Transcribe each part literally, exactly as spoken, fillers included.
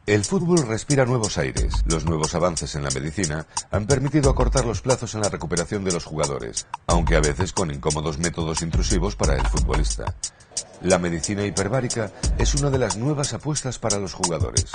El fútbol respira nuevos aires. Los nuevos avances en la medicina han permitido acortar los plazos en la recuperación de los jugadores, aunque a veces con incómodos métodos intrusivos para el futbolista. La medicina hiperbárica es una de las nuevas apuestas para los jugadores.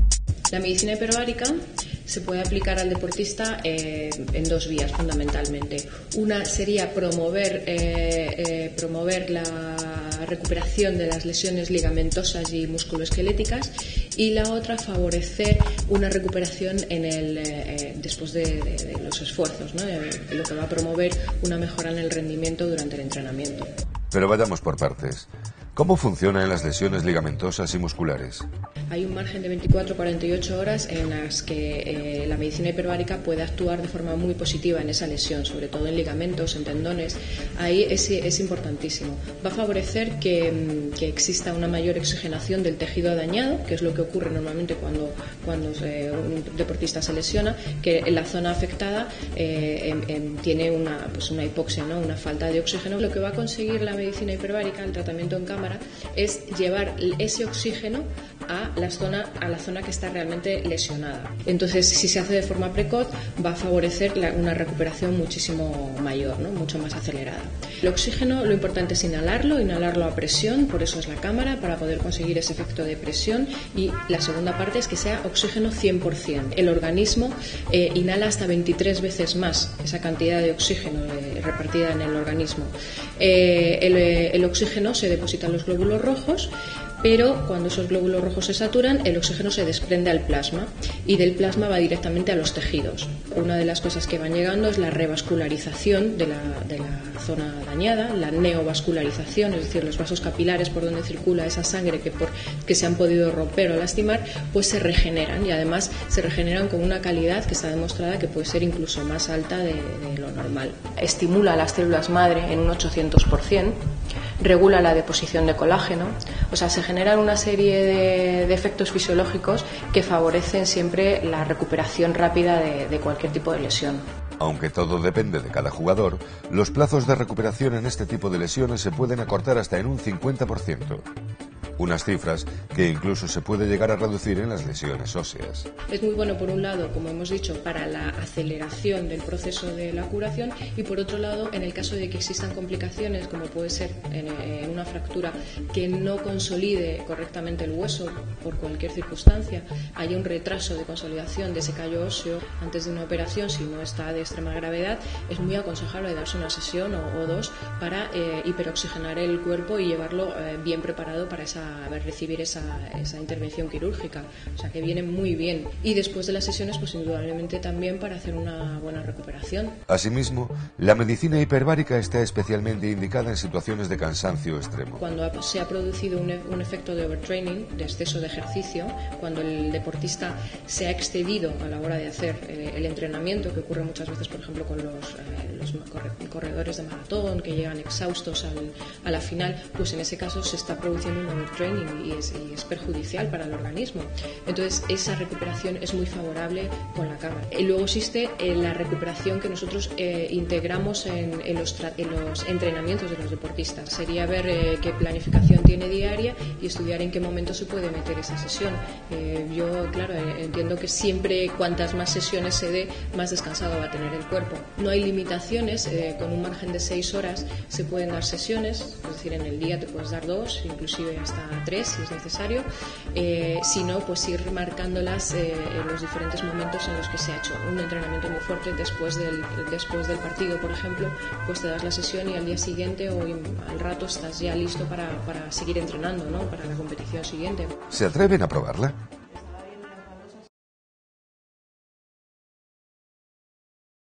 La medicina hiperbárica se puede aplicar al deportista eh, en dos vías fundamentalmente. Una sería promover, eh, eh, promover la recuperación de las lesiones ligamentosas y musculoesqueléticas, y la otra favorecer una recuperación en el, eh, después de, de, de los esfuerzos, ¿no? Eh, lo que va a promover una mejora en el rendimiento durante el entrenamiento. Pero vayamos por partes. ¿Cómo funcionan las lesiones ligamentosas y musculares? Hay un margen de veinticuatro a cuarenta y ocho horas en las que eh, la medicina hiperbárica puede actuar de forma muy positiva en esa lesión, sobre todo en ligamentos, en tendones. Ahí es, es importantísimo. Va a favorecer que, que exista una mayor oxigenación del tejido dañado, que es lo que ocurre normalmente cuando, cuando se, un deportista se lesiona, que en la zona afectada eh, en, en, tiene una, pues una hipoxia, ¿no? Una falta de oxígeno. Lo que va a conseguir la medicina hiperbárica, el tratamiento en cámara, es llevar ese oxígeno a la zona, a la zona que está realmente lesionada. Entonces, si se hace de forma precoz, va a favorecer la, una recuperación muchísimo mayor, ¿no? Mucho más acelerada. El oxígeno, lo importante es inhalarlo, inhalarlo a presión, por eso es la cámara, para poder conseguir ese efecto de presión, y la segunda parte es que sea oxígeno cien por ciento. El organismo eh, inhala hasta veintitrés veces más esa cantidad de oxígeno eh, repartida en el organismo. Eh, el, el oxígeno se deposita en los glóbulos rojos, pero cuando esos glóbulos rojos se saturan, el oxígeno se desprende al plasma, y del plasma va directamente a los tejidos. Una de las cosas que van llegando es la revascularización de la, de la zona dañada, la neovascularización, es decir, los vasos capilares por donde circula esa sangre que, por, que se han podido romper o lastimar, pues se regeneran, y además se regeneran con una calidad que está demostrada que puede ser incluso más alta de, de lo normal. Estimula las células madre en un ochocientos por ciento, regula la deposición de colágeno, o sea, se generan una serie de, de efectos fisiológicos que favorecen siempre la recuperación rápida de, de cualquier tipo de lesión. Aunque todo depende de cada jugador, los plazos de recuperación en este tipo de lesiones se pueden acortar hasta en un cincuenta por ciento. Unas cifras que incluso se puede llegar a reducir en las lesiones óseas. Es muy bueno, por un lado, como hemos dicho, para la aceleración del proceso de la curación, y por otro lado, en el caso de que existan complicaciones, como puede ser en, en una fractura que no consolide correctamente el hueso por cualquier circunstancia, haya un retraso de consolidación de ese callo óseo antes de una operación, si no está de extrema gravedad, es muy aconsejable darse una sesión o, o dos para eh, hiperoxigenar el cuerpo y llevarlo eh, bien preparado para esa a ver, recibir esa, esa intervención quirúrgica, o sea que viene muy bien. Y después de las sesiones, pues indudablemente también para hacer una buena recuperación. Asimismo, la medicina hiperbárica está especialmente indicada en situaciones de cansancio extremo. Cuando se ha producido un, un efecto de overtraining, de exceso de ejercicio, cuando el deportista se ha excedido a la hora de hacer eh, el entrenamiento, que ocurre muchas veces, por ejemplo, con los, eh, los corredores de maratón que llegan exhaustos al, a la final, pues en ese caso se está produciendo un overtraining y es, y es perjudicial para el organismo. Entonces esa recuperación es muy favorable con la cámara. Y luego existe eh, la recuperación que nosotros eh, integramos en, en, los en los entrenamientos de los deportistas. Sería ver eh, qué planificación tiene diaria y estudiar en qué momento se puede meter esa sesión. Eh, yo, claro, eh, entiendo que siempre cuantas más sesiones se dé, más descansado va a tener el cuerpo. No hay limitaciones, eh, con un margen de seis horas se pueden dar sesiones, es decir, en el día te puedes dar dos, inclusive hasta a tres si es necesario, eh, si no, pues ir marcándolas eh, en los diferentes momentos en los que se ha hecho un entrenamiento muy fuerte. Después del, después del partido, por ejemplo, pues te das la sesión y al día siguiente o al rato estás ya listo para, para seguir entrenando, ¿no? Para la competición siguiente. ¿Se atreven a probarla?